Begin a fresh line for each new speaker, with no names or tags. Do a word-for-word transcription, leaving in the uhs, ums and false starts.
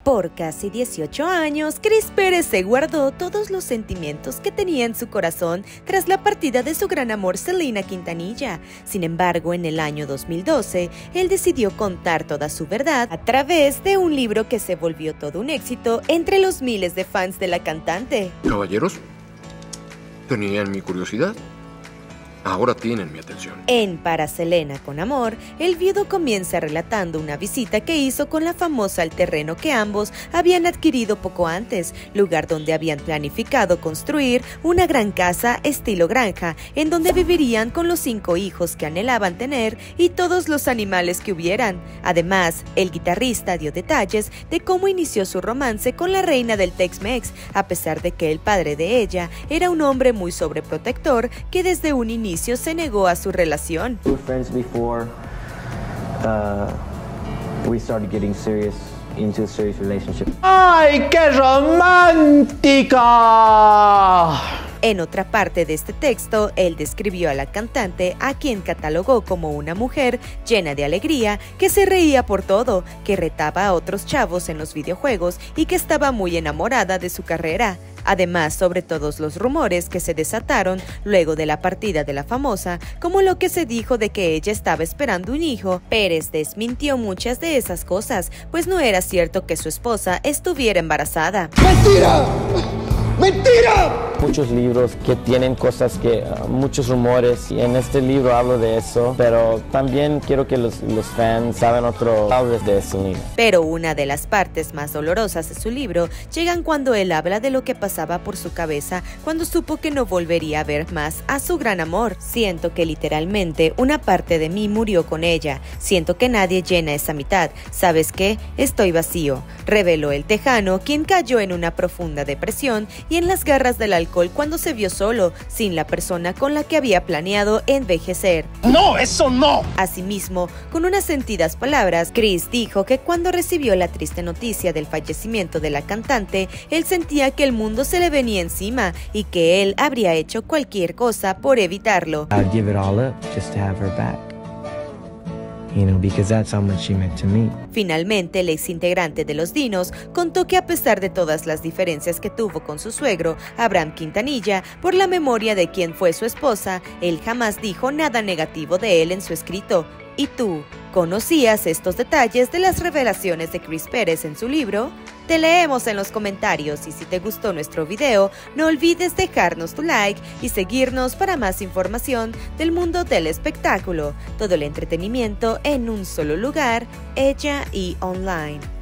Por casi dieciocho años, Chris Pérez se guardó todos los sentimientos que tenía en su corazón tras la partida de su gran amor Selena Quintanilla. Sin embargo, en el año dos mil doce, él decidió contar toda su verdad a través de un libro que se volvió todo un éxito entre los miles de fans de la cantante.
Caballeros, tenían mi curiosidad. Ahora tienen mi atención.
En Para Selena con Amor, el viudo comienza relatando una visita que hizo con la famosa al terreno que ambos habían adquirido poco antes, lugar donde habían planificado construir una gran casa estilo granja, en donde vivirían con los cinco hijos que anhelaban tener y todos los animales que hubieran. Además, el guitarrista dio detalles de cómo inició su romance con la reina del Tex-Mex, a pesar de que el padre de ella era un hombre muy sobreprotector que desde un inicio se negó a su relación.
We were friends before uh, we started getting serious into a serious relationship.
¡Ay, qué romántica!
En otra parte de este texto, él describió a la cantante, a quien catalogó como una mujer llena de alegría, que se reía por todo, que retaba a otros chavos en los videojuegos y que estaba muy enamorada de su carrera. Además, sobre todos los rumores que se desataron luego de la partida de la famosa, como lo que se dijo de que ella estaba esperando un hijo, Pérez desmintió muchas de esas cosas, pues no era cierto que su esposa estuviera embarazada.
¡Mentira! ¡Mentira!
Muchos libros que tienen cosas que, uh, muchos rumores, y en este libro hablo de eso, pero también quiero que los, los fans saben otro lado de Selena.
Pero una de las partes más dolorosas de su libro llegan cuando él habla de lo que pasaba por su cabeza cuando supo que no volvería a ver más a su gran amor. Siento que literalmente una parte de mí murió con ella, siento que nadie llena esa mitad, ¿sabes qué? Estoy vacío, reveló el tejano, quien cayó en una profunda depresión y en las garras del alcohol cuando se vio solo, sin la persona con la que había planeado envejecer.
¡No, eso no!
Asimismo, con unas sentidas palabras, Chris dijo que cuando recibió la triste noticia del fallecimiento de la cantante, él sentía que el mundo se le venía encima y que él habría hecho cualquier cosa por evitarlo.
I'd give it all up just to have her back. You know, because that's how much she meant to me.
Finalmente, el ex integrante de Los Dinos contó que a pesar de todas las diferencias que tuvo con su suegro, Abraham Quintanilla, por la memoria de quien fue su esposa, él jamás dijo nada negativo de él en su escrito. ¿Y tú, conocías estos detalles de las revelaciones de Chris Pérez en su libro? Te leemos en los comentarios y si te gustó nuestro video, no olvides dejarnos tu like y seguirnos para más información del mundo del espectáculo, todo el entretenimiento en un solo lugar, Ella y Online.